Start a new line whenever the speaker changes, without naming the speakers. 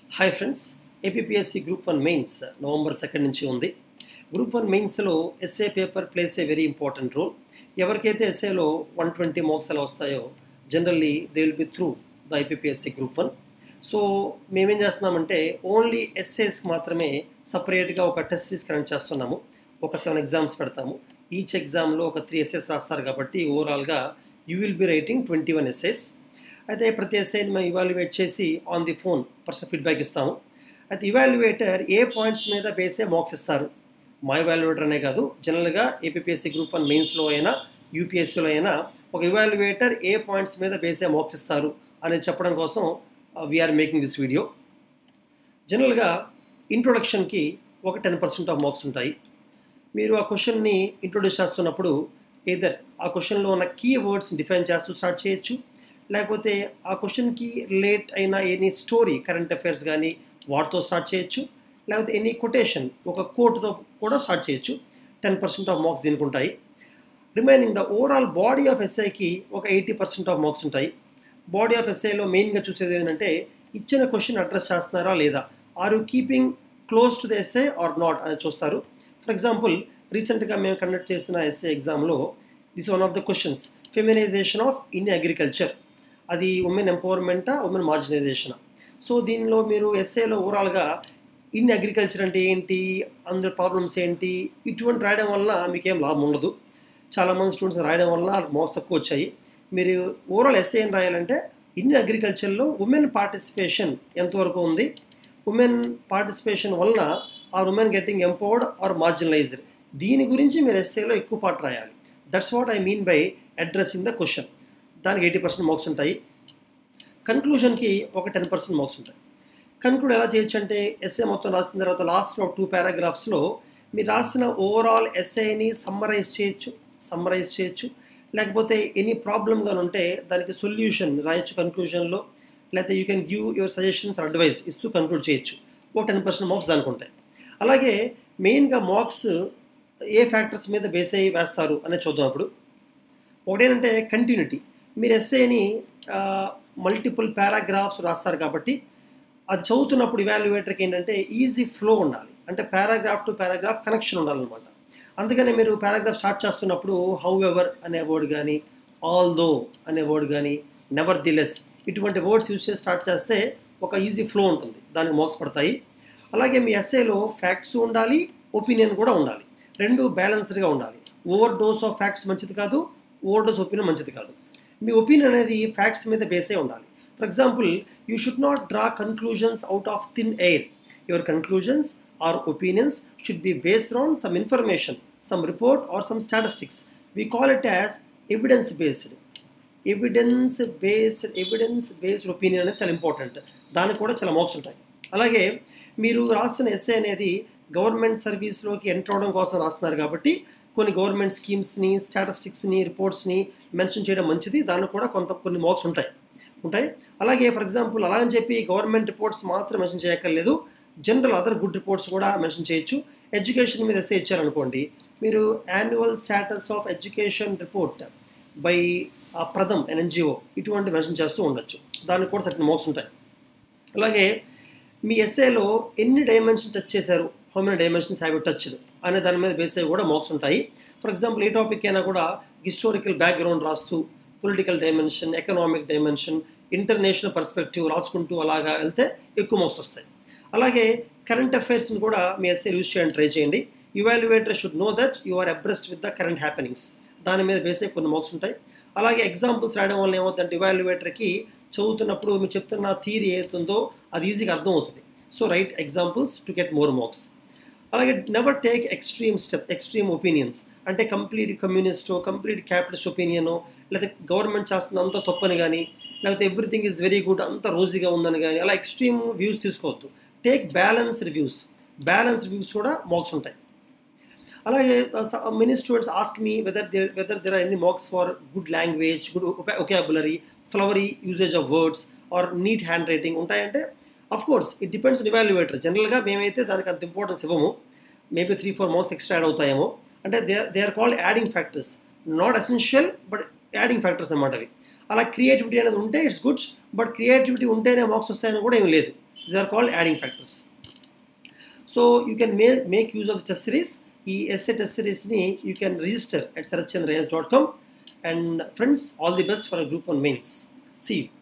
Hi friends, APSC group 1 mains November 2 నుంచి ఉంది. Group 1 మెయిన్స్లో SA paper plays a very important role. ఎవరికైతే ఎస్ఏలో 120 మార్క్స్ అలా వస్తాయో generally they will be through the APSC group 1. So మేమేం చేస్తున్నామంటే ఓన్లీ ఎస్ఏస్కి మాత్రమే సపరేట్గా ఒక టెస్ట్ సిరీస్ కనెక్ట్ చేస్తున్నాము. ఒక 7 ఎగ్జామ్స్ పెడతాము. ఈచ్ ఎగ్జామ్లో ఒక 3 ఎస్ఏస్ రాస్తారు కాబట్టి ఓవరాల్గా you will be writing 21 SAs. అయితే ప్రతి ఎస్ఐని మేము ఇవాల్యుయేట్ చేసి on the phone personal feedback ఇస్తాము. అయితే ఇవాల్యుయేటర్ ఏ పాయింట్స్ మీద బేసే మార్క్స్ ఇస్తారు. మా ఇవాల్యుయేటర్ అనే కాదు, జనరల్గా ఏపీఎస్సి గ్రూప్ 1 మెయిన్స్లో అయినా యూపీఎస్సీలో అయినా ఒక ఇవాల్యుయేటర్ ఏ పాయింట్స్ మీద బేసే మార్క్స్ ఇస్తారు అనేది చెప్పడం కోసం వీఆర్ మేకింగ్ దిస్ వీడియో. జనరల్గా ఇంట్రొడక్షన్కి ఒక 10% ఆఫ్ మార్క్స్ ఉంటాయి. మీరు ఆ క్వశ్చన్ని ఇంట్రొడ్యూస్ చేస్తున్నప్పుడు ఏదర్ ఆ క్వశ్చన్లో ఉన్న కీ వర్డ్స్ని డిఫైన్ చేస్తూ స్టార్ట్ చేయొచ్చు, లేకపోతే ఆ క్వశ్చన్కి రిలేట్ అయిన ఎనీ స్టోరీ కరెంట్ అఫైర్స్ కానీ వాటితో స్టార్ట్ చేయొచ్చు, లేకపోతే ఎనీ కొటేషన్ ఒక కోట్తో కూడా స్టార్ట్ చేయొచ్చు. 10% ఆఫ్ మార్క్స్ దీనికి ఉంటాయి. Remaining the overall body of ఎస్ఐకి ఒక 80% ఆఫ్ మార్క్స్ ఉంటాయి. బాడీ ఆఫ్ ఎస్ఐలో మెయిన్గా చూసేది ఏంటంటే ఇచ్చిన క్వశ్చన్ అడ్రస్ చేస్తున్నారా లేదా, are you keeping close to the SI or not అని చూస్తారు. ఫర్ ఎగ్జాంపుల్, రీసెంట్గా మేము కండక్ట్ చేసిన ఎస్ఐ ఎగ్జామ్లో this one of the questions, feminization of in agriculture. అది ఉమెన్ ఎంపవర్మెంటా, ఉమెన్ మార్జినైజేషనా. సో దీనిలో మీరు ఎస్ఏలో ఓవరాల్గా ఇన్ అగ్రికల్చర్ అంటే ఏంటి, అందరి ప్రాబ్లమ్స్ ఏంటి, ఇటువంటి రాయడం వల్ల మీకేం లాభం ఉండదు. చాలామంది స్టూడెంట్స్ రాయడం వల్ల మార్క్స్ తక్కువ వచ్చాయి. మీరు ఓవరాల్ ఎస్ఏ ఏం రాయాలంటే ఇన్ అగ్రికల్చర్లో ఉమెన్ పార్టిసిపేషన్ ఎంతవరకు ఉంది, ఉమెన్ పార్టిసిపేషన్ వలన or women getting empowered or marginalized, దీని గురించి మీరు ఎస్ఏలో ఎక్కువ పార్ట్ రాయాలి. That's what I mean by addressing the question. దానికి 80% మార్క్స్ ఉంటాయి. కన్క్లూషన్కి ఒక 10% మార్క్స్ ఉంటాయి. కన్క్లూడ్ ఎలా చేయొచ్చు అంటే ఎస్ఏ మొత్తం రాసిన తర్వాత లాస్ట్లో 2 పారాగ్రాఫ్స్లో మీరు రాసిన ఓవరాల్ ఎస్ఏని సమ్మరైజ్ చేయొచ్చు, లేకపోతే ఎనీ ప్రాబ్లమ్ కానీ ఉంటే దానికి సొల్యూషన్ రాయొచ్చు కన్క్లూజన్లో, లేకపోతే you can give your suggestions or advice ఇస్తూ కన్క్లూడ్ చేయొచ్చు. ఒక 10% మార్క్స్ దానికి ఉంటాయి. అలాగే మెయిన్గా మార్క్స్ ఏ ఫ్యాక్టర్స్ మీద బేస్ అయ్యి వేస్తారు అనేది చూద్దాం. అప్పుడు ఒకటేంటంటే కంటిన్యూటీ. మీరు ఎస్ఏని మల్టిపుల్ పారాగ్రాఫ్స్ రాస్తారు కాబట్టి అది చదువుతున్నప్పుడు ఇవాల్యుయేటర్కి ఏంటంటే ఈజీ ఫ్లో ఉండాలి, అంటే పారాగ్రాఫ్ టు పారాగ్రాఫ్ కనెక్షన్ ఉండాలన్నమాట. అందుకనే మీరు పారాగ్రాఫ్ స్టార్ట్ చేస్తున్నప్పుడు హౌ ఎవర్ అనే వర్డ్ కానీ, ఆల్ దో అనే వర్డ్ కానీ, నెవర్ ది లెస్ ఇటువంటి వర్డ్స్ యూజ్ చేసి స్టార్ట్ చేస్తే ఒక ఈజీ ఫ్లో ఉంటుంది, దానికి మార్క్స్ పడతాయి. అలాగే మీ ఎస్ఏలో ఫ్యాక్ట్స్ ఉండాలి, ఒపీనియన్ కూడా ఉండాలి, రెండు బ్యాలెన్స్డ్గా ఉండాలి. ఓవర్ డోస్ ఆఫ్ ఫ్యాక్ట్స్ మంచిది కాదు, ఓవర్ డోస్ ఒపీనియన్ మంచిది కాదు. మీ ఒపీనియన్ అనేది ఫ్యాక్ట్స్ మీద బేసే ఉండాలి. For example, you should not draw conclusions out of thin air. Your conclusions or opinions should be based on some information, some report or some statistics. We call it as evidence based opinion అనేది చాలా important. దానికి కూడా చాలా marks ఉంటాయి. అలాగే మీరు రాస్తున్న SA అనేది గవర్నమెంట్ సర్వీస్లోకి ఎంటర్ అవడం కోసం రాస్తున్నారు కాబట్టి కొన్ని గవర్నమెంట్ స్కీమ్స్ని, స్టాటిస్టిక్స్ని, రిపోర్ట్స్ని మెన్షన్ చేయడం మంచిది. దానికి కూడా కొన్ని మార్క్స్ ఉంటాయి. అలాగే ఫర్ ఎగ్జాంపుల్, అలా అని చెప్పి గవర్నమెంట్ రిపోర్ట్స్ మాత్రం మెన్షన్ చేయక్కర్లేదు, జనరల్ అదర్ గుడ్ రిపోర్ట్స్ కూడా మెన్షన్ చేయొచ్చు. ఎడ్యుకేషన్ మీద ఎస్ఏ ఇచ్చారనుకోండి, మీరు annual status of education report by Pratham NGO ఇటువంటి మెన్షన్ చేస్తూ ఉండొచ్చు. దానికి కూడా సర్టెన్ మార్క్స్ ఉంటాయి. అలాగే మీ ఎస్ఏలో ఎన్ని డైమెన్షన్ టచ్ చేశారు, how many dimensions have you touched అనే దాని మీద బేస్ అయ్యి కూడా మార్క్స్ ఉంటాయి. ఫర్ ఎగ్జాంపుల్, ఏ టాపిక్ అయినా కూడా హిస్టారికల్ బ్యాక్గ్రౌండ్ రాస్తూ political dimension, economic dimension, international perspective రాసుకుంటూ అలాగా వెళ్తే ఎక్కువ మార్క్స్ వస్తాయి. అలాగే కరెంట్ అఫైర్స్ని కూడా మీ ఎస్ఏ యూజ్ చేయడానికి ట్రై చేయండి. Evaluator should know that you are abreast with the current happenings. దాని మీద బేస్ అయ్యి కొన్ని మార్క్స్ ఉంటాయి. అలాగే ఎగ్జాంపుల్స్ రాయడం వల్ల ఏమవుతుందంటే ఇవాల్యుయేటర్కి చదువుతున్నప్పుడు మీరు చెప్తున్న థియరీ ఏతుందో అది ఈజీగా అర్థం అవుతుంది. So write examples to get more marks. అలాగే నెవర్ టేక్ ఎక్స్ట్రీమ్ ఒపీనియన్స్, అంటే కంప్లీట్ కమ్యూనిస్టో, కంప్లీట్ క్యాపిటలిస్ట్ ఒపీనియనో, లేకపోతే గవర్నమెంట్ చేస్తుంది అంత తప్పని కానీ, లేకపోతే ఎవ్రీథింగ్ ఈజ్ వెరీ గుడ్ అంత రోజీగా ఉందని కానీ, అలా ఎక్స్ట్రీమ్ వ్యూస్ తీసుకోవద్దు. టేక్ బ్యాలెన్స్డ్ వ్యూస్ కూడా మార్క్స్ ఉంటాయి. అలాగే many students ask me whether there are any marks for good language, good vocabulary, flowery usage of words or neat handwriting ఉంటాయంటే of course it depends on evaluator. జనరల్గా మేమైతే దానికి అంత importance ఇవ్వము. Maybe 3-4 marks extra add అవుతాయేమో. అంటే they are called adding factors, not essential but adding factors అన్నమాట అవి. అలా క్రియేటివిటీ అనేది ఉంటే ఇట్స్ గుడ్, బట్ క్రియేటివిటీ ఉంటేనే మార్క్స్ వస్తాయని కూడా ఏం లేదు. These are called adding factors. So you can make use of test series. ఈ essay test series ni you can register at sarachandrayas.com. And friends, all the best for a group 1 mains. See you.